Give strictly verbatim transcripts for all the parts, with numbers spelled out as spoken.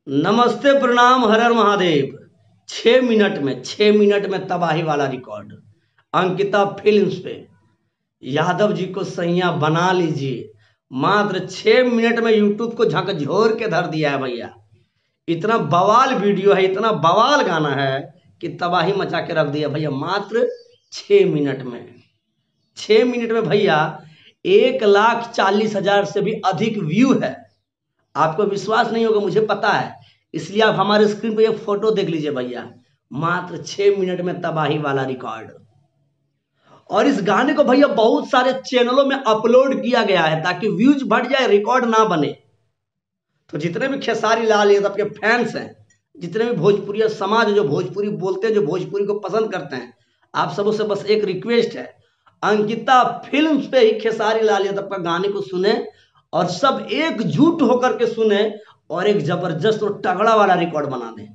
नमस्ते प्रणाम हर हर महादेव। छह मिनट में छह मिनट में तबाही वाला रिकॉर्ड अंकिता फिल्म्स पे यादव जी को सैया बना लीजिए। मात्र छह मिनट में यूट्यूब को झकझोर के धर दिया है भैया। इतना बवाल वीडियो है, इतना बवाल गाना है कि तबाही मचा के रख दिया भैया। मात्र छह मिनट में छह मिनट में भैया एक लाख चालीस हजार से भी अधिक व्यू है। आपको विश्वास नहीं होगा, मुझे पता है, इसलिए आप हमारे स्क्रीन पे एक फोटो देख लीजिए भैया। मात्र छह मिनट में तबाही वाला रिकॉर्ड। और इस गाने को भैया बहुत सारे चैनलों में अपलोड किया गया है ताकि व्यूज बढ़ जाए, रिकॉर्ड ना बने। तो जितने भी खेसारी लाल यादव के फैंस हैं, जितने भी भोजपुरी समाज जो भोजपुरी बोलते हैं, जो भोजपुरी को पसंद करते हैं, आप सबों से बस एक रिक्वेस्ट है, अंकिता फिल्म्स पे ही खेसारी लाल यादव का गाने को सुने और सब एकजुट होकर के सुने और एक जबरदस्त और तगड़ा वाला रिकॉर्ड बना दें।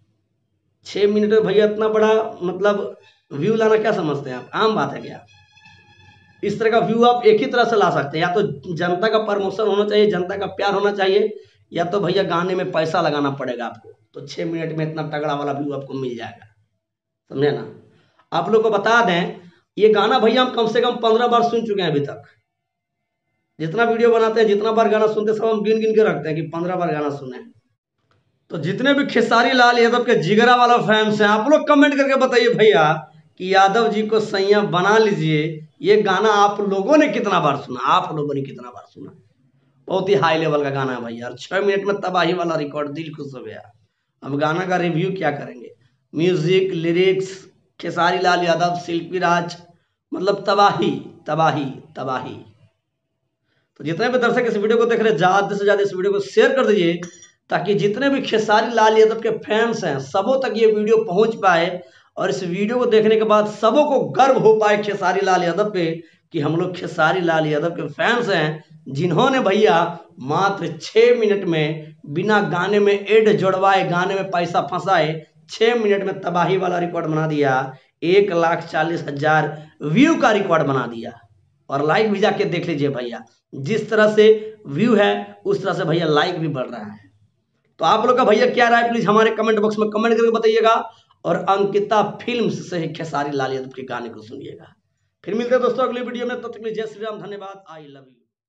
छह मिनट में भैया इतना बड़ा मतलब व्यू लाना क्या समझते हैं आप? आम बात है क्या? इस तरह का व्यू आप एक ही तरह से ला सकते हैं, या तो जनता का प्रमोशन होना चाहिए, जनता का प्यार होना चाहिए, या तो भैया गाने में पैसा लगाना पड़ेगा आपको। तो छह मिनट में इतना तगड़ा वाला व्यू आपको मिल जाएगा, समझे ना। आप लोग को बता दें, ये गाना भैया हम कम से कम पंद्रह बार सुन चुके हैं अभी तक। जितना वीडियो बनाते हैं, जितना बार गाना सुनते हैं, सब हम गिन गिन के रखते हैं कि पंद्रह बार गाना सुने। तो जितने भी खेसारी लाल यादव के जिगरा वाला फैंस हैं, आप लोग कमेंट करके बताइए भैया कि यादव जी को सैया बना लीजिए, ये गाना आप लोगों ने कितना बार सुना, आप लोगों ने कितना बार सुना। बहुत ही हाई लेवल का गाना है भैया। छह मिनट में तबाही वाला रिकॉर्ड, दिल खुश हो गया। अब गाना का रिव्यू क्या करेंगे? म्यूजिक, लिरिक्स, खेसारी लाल यादव, शिल्पी राज, मतलब तबाही तबाही तबाही। तो जितने भी दर्शक इस वीडियो को देख रहे हैं, ज्यादा से ज्यादा इस वीडियो को शेयर कर दीजिए ताकि जितने भी खेसारी लाल यादव के फैंस हैं, सबों तक ये वीडियो पहुंच पाए और इस वीडियो को देखने के बाद सबों को गर्व हो पाए खेसारी लाल यादव पे कि हम लोग खेसारी लाल यादव के फैंस हैं, जिन्होंने भैया मात्र छह मिनट में बिना गाने में एड जोड़वाए, गाने में पैसा फंसाए, छह मिनट में तबाही वाला रिकॉर्ड बना दिया। एक लाख चालीस हजार व्यू का रिकॉर्ड बना दिया। और लाइक भी जाके देख लीजिए भैया, जिस तरह से व्यू है उस तरह से भैया लाइक भी बढ़ रहा है। तो आप लोग का भैया क्या राय, प्लीज हमारे कमेंट बॉक्स में कमेंट करके बताइएगा। और अंकिता फिल्म्स से ही खेसारी लाल यादव के गाने को सुनिएगा। फिर मिलते हैं दोस्तों अगली वीडियो में, तब तक के लिए जय श्री राम, धन्यवाद, आई लव यू।